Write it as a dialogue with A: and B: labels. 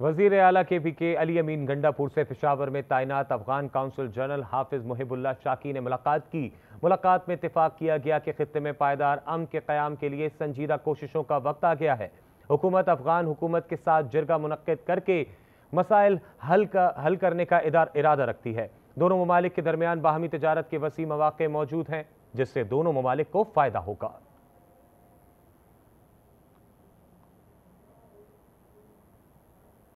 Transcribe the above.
A: वजीर आला के अली अमीन गंडापुर से पेशावर में तैनात अफगान काउंसिल जनरल हाफिज मुहिबुल्लाह शाकी ने मुलाकात की। मुलाकात में इत्तेफाक किया गया कि खित्ते में पायदार अमन के क़याम के लिए संजीदा कोशिशों का वक्त आ गया है। हुकूमत अफगान हुकूमत के साथ जिरगा मुनक्किद करके मसाइल हल करने का इरादा रखती है। दोनों ममालिक के दरमियान बाहमी तजारत के वसी मौक़े मौजूद हैं, जिससे दोनों ममालिक को फ़ायदा होगा।